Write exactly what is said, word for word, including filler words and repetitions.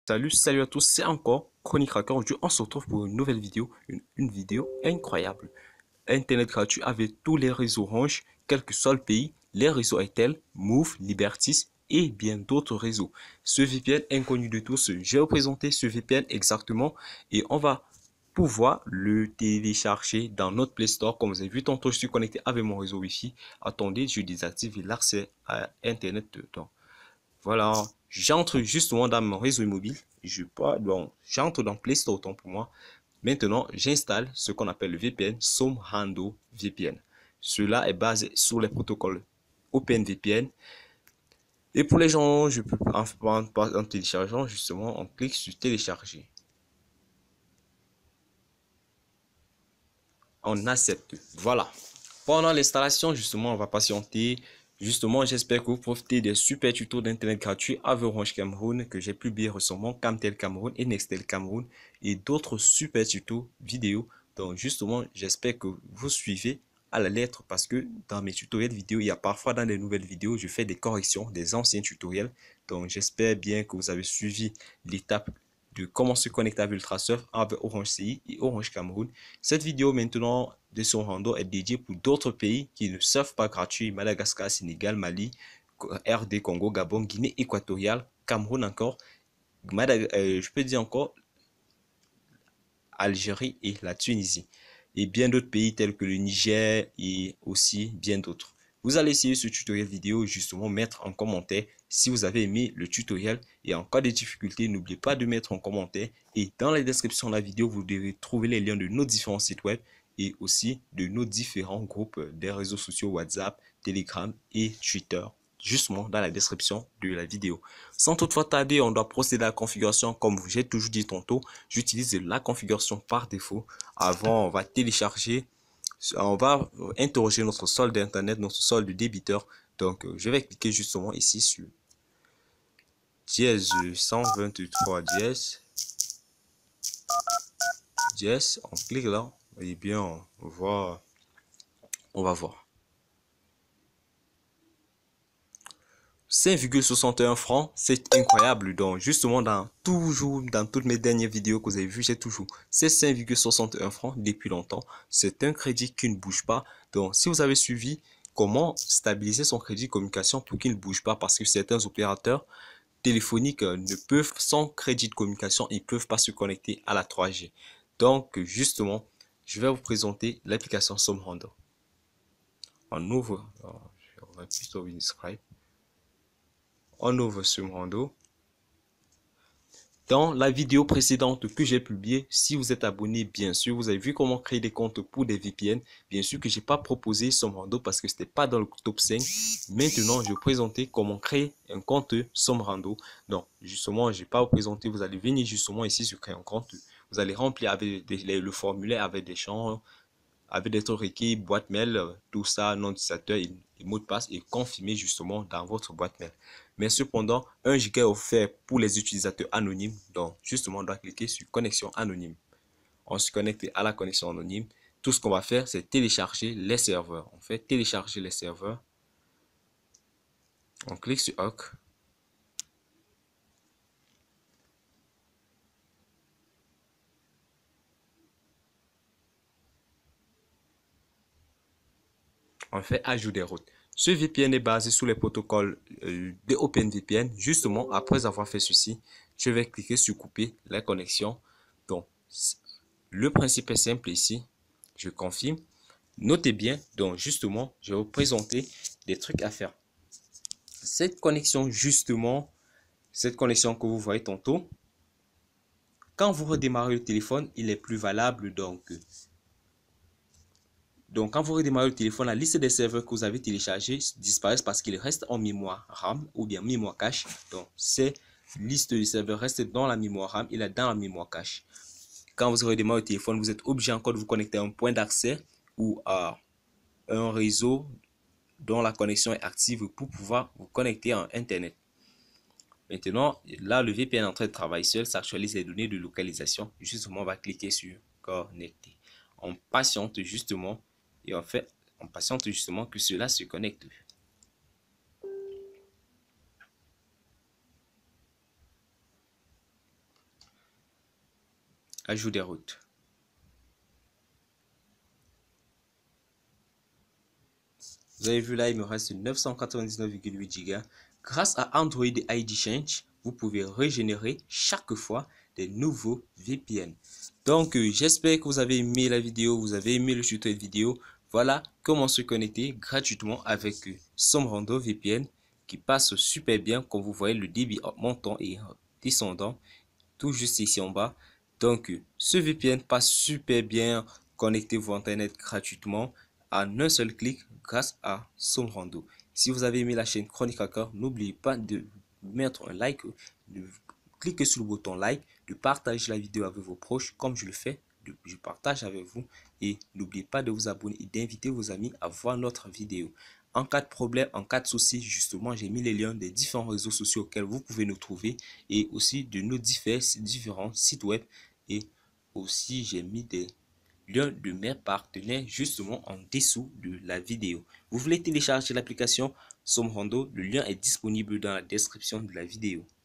Salut, salut à tous, c'est encore Chronique Cracker. Aujourd'hui, on se retrouve pour une nouvelle vidéo, une, une vidéo incroyable. Internet gratuit avec tous les réseaux Orange, quel que soit le pays, les réseaux Airtel, Move, Libertis et bien d'autres réseaux. Ce V P N inconnu de tous, je vais vous présenter ce V P N exactement et on va pouvoir le télécharger dans notre Play Store. Comme vous avez vu, tantôt je suis connecté avec mon réseau Wi-Fi. Attendez, je désactive l'accès à Internet dedans. Voilà, j'entre justement dans mon réseau mobile. Je pas bon, j'entre dans Play Store autant pour moi. Maintenant, j'installe ce qu'on appelle le V P N Somrando V P N. Cela est basé sur les protocoles OpenVPN. Et pour les gens, je peux en, en, en téléchargeant justement, on clique sur télécharger. On accepte. Voilà. Pendant l'installation, justement, on va patienter. Justement, j'espère que vous profitez des super tutos d'internet gratuits avec Orange Cameroun que j'ai publié récemment, Camtel Cameroun et Nextel Cameroun et d'autres super tutos vidéo. Donc, justement, j'espère que vous suivez à la lettre parce que dans mes tutoriels vidéo, il y a parfois dans les nouvelles vidéos, je fais des corrections des anciens tutoriels. Donc, j'espère bien que vous avez suivi l'étape de comment se connecter avec Ultrasurf avec Orange C I et Orange Cameroun. Cette vidéo maintenant de Somrando est dédiée pour d'autres pays qui ne surfent pas gratuit: Madagascar, Sénégal, Mali, R D, Congo, Gabon, Guinée équatoriale, Cameroun encore, Madag euh, je peux dire encore Algérie et la Tunisie. Et bien d'autres pays tels que le Niger et aussi bien d'autres. Vous allez essayer ce tutoriel vidéo, justement mettre en commentaire si vous avez aimé le tutoriel. Et en cas de difficulté, n'oubliez pas de mettre en commentaire. Et dans la description de la vidéo, vous devez trouver les liens de nos différents sites web et aussi de nos différents groupes des réseaux sociaux WhatsApp, Telegram et Twitter, justement dans la description de la vidéo. Sans toutefois tarder, on doit procéder à la configuration. Comme j'ai toujours dit tantôt, j'utilise la configuration par défaut. Avant, on va télécharger, on va interroger notre solde d'internet, notre solde débiteur. Donc, je vais cliquer justement ici sur dièse cent vingt-trois dièse dièse. On clique là et bien on va on va voir cinq virgule soixante et un francs, c'est incroyable. Donc justement, dans toujours dans toutes mes dernières vidéos que vous avez vues, j'ai toujours ces cinq virgule soixante et un francs depuis longtemps. C'est un crédit qui ne bouge pas. Donc si vous avez suivi comment stabiliser son crédit de communication pour qu'il ne bouge pas, parce que certains opérateurs téléphoniques ne peuvent, sans crédit de communication, ils ne peuvent pas se connecter à la trois G. Donc justement, je vais vous présenter l'application Somrando. On ouvre, on va plutôt Scribe. On ouvre Somrando. Dans la vidéo précédente que j'ai publiée, si vous êtes abonné, bien sûr, vous avez vu comment créer des comptes pour des V P N. Bien sûr que je n'ai pas proposé Somrando parce que ce n'était pas dans le top cinq. Maintenant, je vais vous présenter comment créer un compte Somrando. Donc, justement, je ne vais pas vous présenter. Vous allez venir justement ici sur créer un compte. Vous allez remplir avec des, les, le formulaire avec des champs, avec des trucs requis, boîte mail, tout ça, nom d'utilisateur et, et mot de passe et confirmer justement dans votre boîte mail. Mais cependant, un giga est offert pour les utilisateurs anonymes. Donc, justement, on doit cliquer sur connexion anonyme. On se connecte à la connexion anonyme. Tout ce qu'on va faire, c'est télécharger les serveurs. On fait télécharger les serveurs. On clique sur OK. On fait ajout des routes. Ce V P N est basé sur les protocoles euh, de OpenVPN. Justement, après avoir fait ceci, je vais cliquer sur couper la connexion. Donc, le principe est simple ici. Je confirme. Notez bien, donc justement, je vais vous présenter des trucs à faire. Cette connexion, justement, cette connexion que vous voyez tantôt, quand vous redémarrez le téléphone, il est plus valable. Donc, Donc, quand vous redémarrez le téléphone, la liste des serveurs que vous avez téléchargés disparaissent parce qu'ils restent en mémoire RAM ou bien mémoire cache. Donc, ces listes de serveurs restent dans la mémoire RAM, il est dans la mémoire cache. Quand vous redémarrez le téléphone, vous êtes obligé encore de vous connecter à un point d'accès ou à un réseau dont la connexion est active pour pouvoir vous connecter à Internet. Maintenant, là, le V P N est en train de travailler seul, ça actualise les données de localisation. Justement, on va cliquer sur connecter. On patiente justement et on fait, on patiente justement que cela se connecte. Ajout des routes. Vous avez vu là, il me reste neuf cent quatre-vingt-dix-neuf virgule huit giga. Grâce à Android I D Change, vous pouvez régénérer chaque fois des nouveaux V P N. Donc, euh, j'espère que vous avez aimé la vidéo, vous avez aimé le tutoriel vidéo. Voilà comment se connecter gratuitement avec euh, Sombrando V P N qui passe super bien. Comme vous voyez, le débit montant et descendant tout juste ici en bas. Donc, euh, ce V P N passe super bien. Connectez-vous Internet gratuitement en un seul clic grâce à Sombrando. Si vous avez aimé la chaîne Chronique Hacker, n'oubliez pas de mettre un like, de cliquer sur le bouton like, de partager la vidéo avec vos proches comme je le fais, de, je partage avec vous, et n'oubliez pas de vous abonner et d'inviter vos amis à voir notre vidéo. En cas de problème, en cas de souci, justement, j'ai mis les liens des différents réseaux sociaux auxquels vous pouvez nous trouver et aussi de nos divers, différents sites web, et aussi j'ai mis des liens de mes partenaires justement en dessous de la vidéo. Vous voulez télécharger l'application Sombrando, le lien est disponible dans la description de la vidéo.